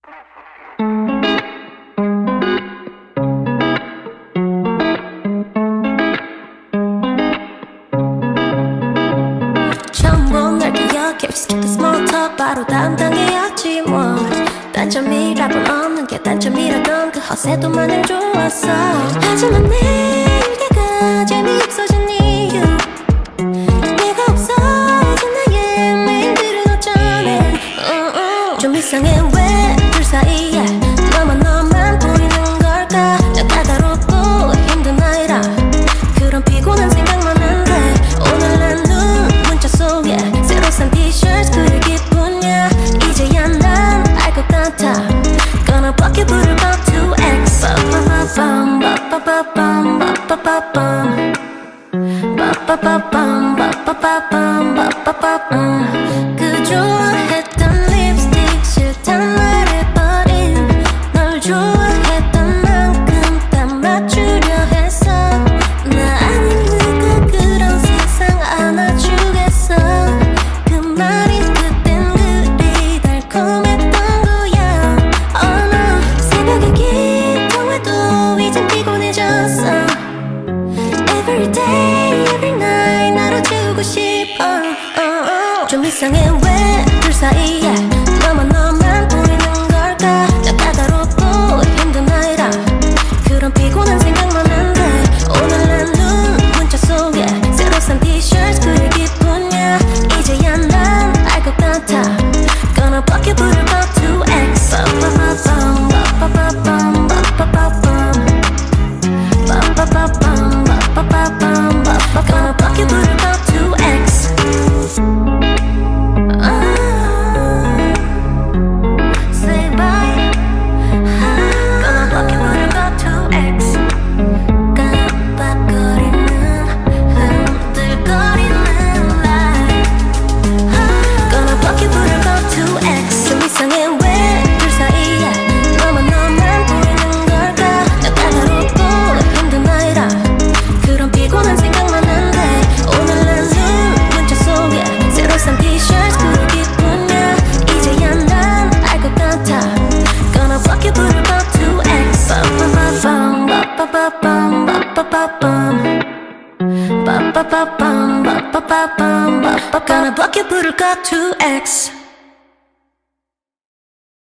처음 본 날 기억해. We skip the small talk. 바로 다음 단계였지 뭐. 단점이라곤 없는 게 단점이라던 그 허세도 마냥 좋았어. 하지만 내일가 재미없어진 이유, 네가 없어진 나의 메일들은 어쩌네. 좀 이상해. 왜 둘 사이에 너만 보이는 걸까? 난 까다롭고 힘든 아이라 그런 피곤한 생각만 한데 오늘 난 눈 문자 속에 새로 산 티셔츠 그릴 기분이야. 이제야 난 알 것 같아. Gonna block you 부를 것 to X. 빠빠빠밤 빠빠빠밤 빠빠빠밤 빠빠빠밤 빠빠빠밤 빠빠빠밤. 그 좋아했던 립스틱 싫단 말해버린 널 좋아했던 만큼 다 맞추려 했어. 나 아닌 네가 그런 세상 안아주겠어. 그 말이 그땐 그리 달콤했던 거야. Oh no. 새벽에 기도해도 이젠 피곤해졌어. Every day, every night 나로 채우고 싶어. 좀 이상해. 왜 둘 사이에 너만 보이는 걸까? 난 까다롭고 힘든 아이라 그런 피곤한 생각만 한데 오늘 난 눈 문자 속에 새로 산 티셔츠 그릴 기분이야. 이제야 난 알 것 같아. Gonna block you 부를 것 to X. 빠빠빠밤 빠빠빠밤 빠빠빠밤 빠빠빠밤 빠빠빠밤 빠빠빠밤. Gonna block you 부를 것 to X. Say bye. Gonna block you 부를 것 to X. 깜빡거리는 흔들거리는 light. Gonna block you 부를 것 to X. 좀 이상해. 왜 둘 사이에 너만 보이는 걸까? 난 까다롭고 힘든 아이라 그런 피곤한 생각만 한데 오늘 난 눈 문자 속에 새로 산 티셔츠 그릴 기분이야. 이제야 난 알 것 같아. Gonna block you 부를 것 to X. 빠빠빠밤 빠빠빠밤 빠빠빠밤 빠빠빠밤 빠빠빠밤 빠빠. Gonna block you 부를 것 to X.